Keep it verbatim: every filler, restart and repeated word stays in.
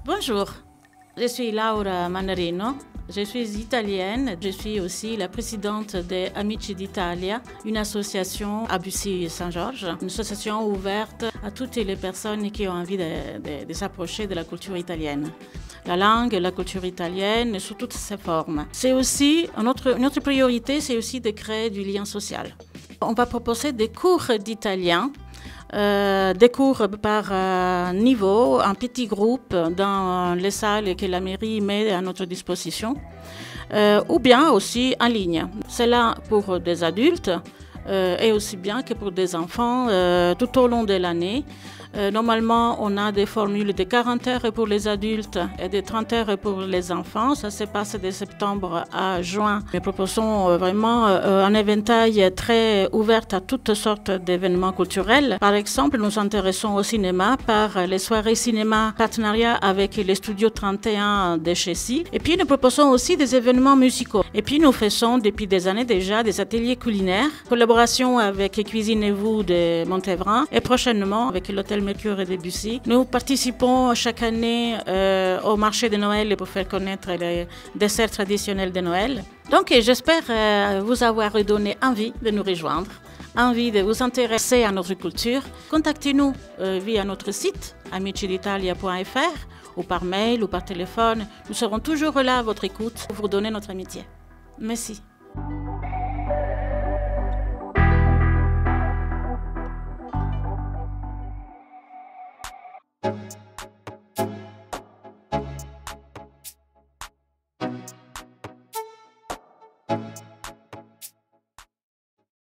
Bonjour, je suis Laura Mannarino, je suis italienne, je suis aussi la présidente des Amici d'Italia, une association à Bussy-Saint-Georges, une association ouverte à toutes les personnes qui ont envie de, de, de s'approcher de la culture italienne. La langue, la culture italienne, sous toutes ses formes. C'est aussi, notre, notre priorité, c'est aussi de créer du lien social. On va proposer des cours d'italien. Euh, des cours par euh, niveau, en petits groupes dans les salles que la mairie met à notre disposition, euh, ou bien aussi en ligne. C'est là pour des adultes euh, et aussi bien que pour des enfants euh, tout au long de l'année. Euh, normalement, on a des formules de quarante heures pour les adultes et de trente heures pour les enfants. Ça se passe de septembre à juin. Nous proposons euh, vraiment euh, un éventail très ouvert à toutes sortes d'événements culturels. Par exemple, nous nous intéressons au cinéma par les soirées cinéma partenariat avec les studios trente et un de Chessy. Et puis, nous proposons aussi des événements musicaux. Et puis, nous faisons depuis des années déjà des ateliers culinaires, collaboration avec Cuisinez-vous de Montévran et prochainement avec l'hôtel Mercure et Bussy. Nous participons chaque année euh, au marché de Noël pour faire connaître les desserts traditionnels de Noël. Donc j'espère euh, vous avoir donné envie de nous rejoindre, envie de vous intéresser à notre culture. Contactez-nous euh, via notre site amici d'italia point f r ou par mail ou par téléphone. Nous serons toujours là à votre écoute pour vous donner notre amitié. Merci.